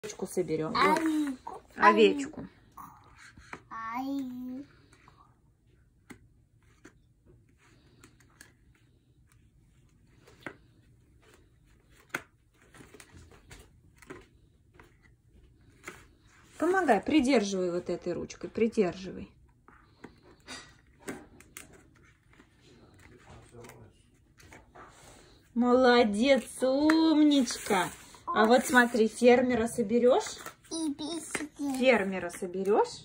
Овечку соберем. Овечку. Помогай, придерживай вот этой ручкой, придерживай. Молодец, умничка. А вот смотри, фермера соберешь? Фермера соберешь?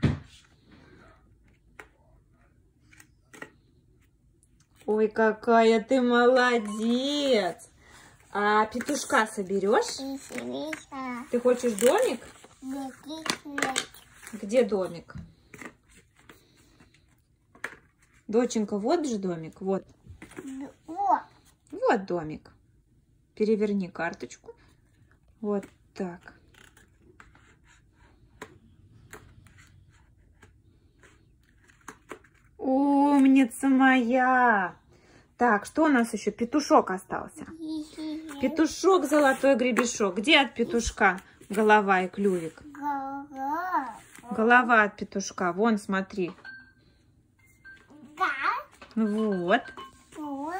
Ой, какая ты молодец. А петушка соберешь? Ты хочешь домик? Где домик? Доченька, вот же домик, вот. Вот домик. Переверни карточку. Вот так. Умница моя. Так, что у нас еще? Петушок остался. Петушок, золотой гребешок. Где от петушка голова и клювик? Голова от петушка. Вон, смотри. Вот.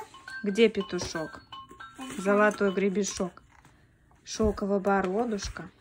Где петушок? Золотой гребешок. Шелковая бородушка.